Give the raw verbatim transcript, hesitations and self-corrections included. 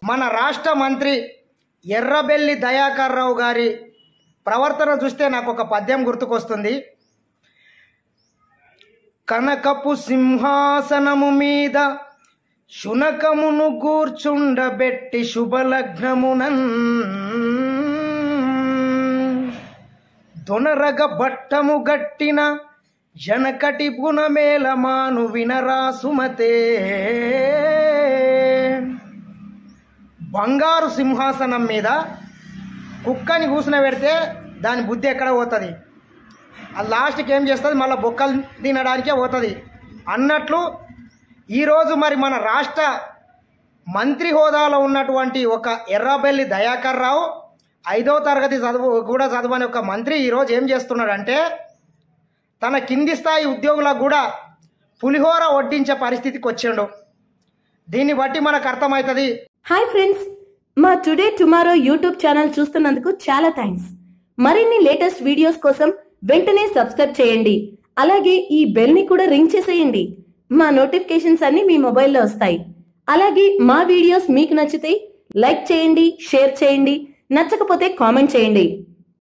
మన రాష్ట్ర మంత్రి ఎర్రబెల్లి దయాకర్ రావు గారి ప్రవర్తన చూస్తే నాకు ఒక పద్యం గుర్తుకొస్తుంది. కనకపు సింహాసనము మీద శునకమును కూర్చుండబెట్టి శుభలగ్నమునన్ దొనరగ బట్టము గట్టిన జనకటి పునమేలమాను వినరా సుమతే. బంగారు సింహాసనం మీద కుక్కని కూసిన పెడితే దాని బుద్ధి ఎక్కడ పోతుంది, ఆ లాస్ట్కి ఏం చేస్తుంది, మళ్ళీ బొక్కలు తినడానికే పోతుంది అన్నట్లు ఈరోజు మరి మన రాష్ట్ర మంత్రి హోదాలో ఉన్నటువంటి ఒక ఎర్రబెల్లి దయాకర్ రావు ఐదవ తరగతి చదువు కూడా చదువుని ఒక మంత్రి ఈరోజు ఏం చేస్తున్నాడంటే తన కింది స్థాయి ఉద్యోగులకు కూడా పులిహోర వడ్డించే పరిస్థితికి వచ్చిండు. దీన్ని బట్టి మనకు అర్థమవుతుంది. హాయ్ ఫ్రెండ్స్, మా టుడే టుమారో యూట్యూబ్ ఛానల్ చూస్తున్నందుకు చాలా థ్యాంక్స్. మరిన్ని లేటెస్ట్ వీడియోస్ కోసం వెంటనే సబ్స్క్రైబ్ చేయండి. అలాగే ఈ బెల్ ని కూడా రింగ్ చేసేయండి. మా నోటిఫికేషన్స్ అన్ని మీ మొబైల్లో వస్తాయి. అలాగే మా వీడియోస్ మీకు నచ్చితే లైక్ చేయండి, షేర్ చేయండి, నచ్చకపోతే కామెంట్ చేయండి.